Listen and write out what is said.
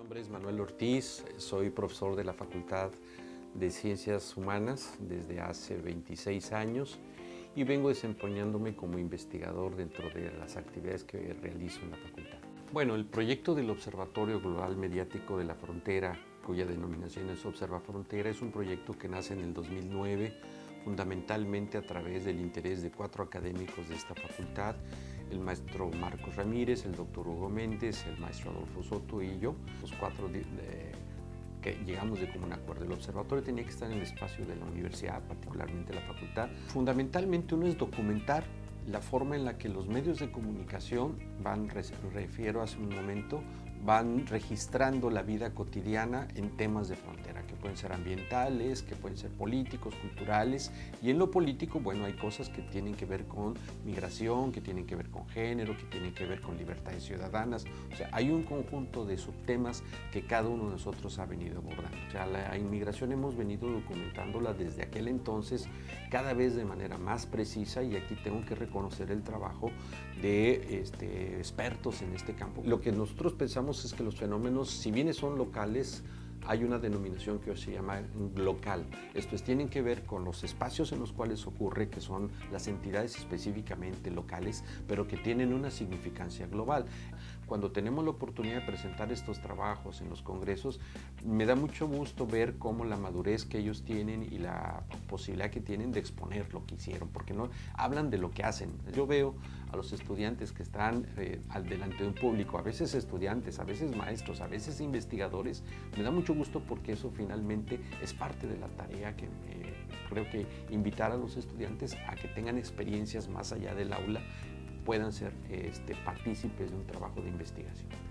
nombre es Manuel Ortiz, soy profesor de la Facultad de Ciencias Humanas desde hace 26 años y vengo desempeñándome como investigador dentro de las actividades que realizo en la facultad. Bueno, el proyecto del Observatorio Global Mediático de la Frontera, cuya denominación es Observa Frontera, es un proyecto que nace en el 2009 fundamentalmente a través del interés de 4 académicos de esta facultad, el maestro Marcos Ramírez, el doctor Hugo Méndez, el maestro Adolfo Soto y yo, los 4 que llegamos de común acuerdo. El observatorio tenía que estar en el espacio de la universidad, particularmente la facultad. Fundamentalmente uno es documentar la forma en la que los medios de comunicación refiero hace un momento, van registrando la vida cotidiana en temas de frontera, que pueden ser ambientales, que pueden ser políticos, culturales, y en lo político, bueno, hay cosas que tienen que ver con migración, que tienen que ver con género, que tienen que ver con libertades ciudadanas, o sea, hay un conjunto de subtemas que cada uno de nosotros ha venido abordando. O sea, la inmigración hemos venido documentándola desde aquel entonces, cada vez de manera más precisa, y aquí tengo que reconocer el trabajo de expertos en este campo. Lo que nosotros pensamos es que los fenómenos, si bien son locales, hay una denominación que se llama local. Esto es, tienen que ver con los espacios en los cuales ocurre, que son las entidades específicamente locales, pero que tienen una significancia global. Cuando tenemos la oportunidad de presentar estos trabajos en los congresos, me da mucho gusto ver cómo la madurez que ellos tienen y la posibilidad que tienen de exponer lo que hicieron, porque no hablan de lo que hacen. Yo veo a los estudiantes que están delante de un público, a veces estudiantes, a veces maestros, a veces investigadores. Me da mucho gusto porque eso finalmente es parte de la tarea que creo que invitar a los estudiantes a que tengan experiencias más allá del aula, puedan ser partícipes de un trabajo de investigación.